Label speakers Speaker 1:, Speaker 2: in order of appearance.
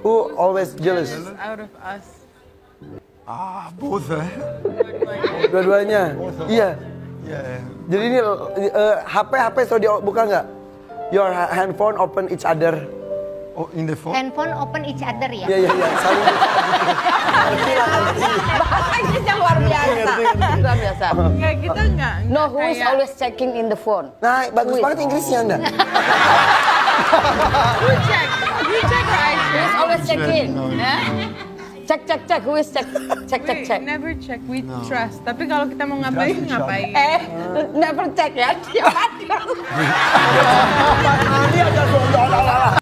Speaker 1: Who always jealous?
Speaker 2: Out of us.
Speaker 3: Both.
Speaker 1: Dua-duanya. Iya.
Speaker 3: Yeah.
Speaker 1: Jadi ini HP selalu dibuka nggak? Your handphone open each other.
Speaker 3: Oh, in the phone?
Speaker 4: Handphone open each other ya?
Speaker 1: Iya. Saling.
Speaker 5: Bahasa Inggrisnya luar biasa. Luar biasa.
Speaker 2: Enggak, kita enggak.
Speaker 5: No, who is always checking in the phone?
Speaker 1: Nah, bagus banget Inggrisnya Anda.
Speaker 2: You check right.
Speaker 5: Who is always checking?
Speaker 2: Nah,
Speaker 5: Cek. Who is check?
Speaker 2: we never check. We trust. Tapi kalau kita mau ngapain, ngapain.
Speaker 5: Never check ya. Tiap hari.
Speaker 1: Ini ada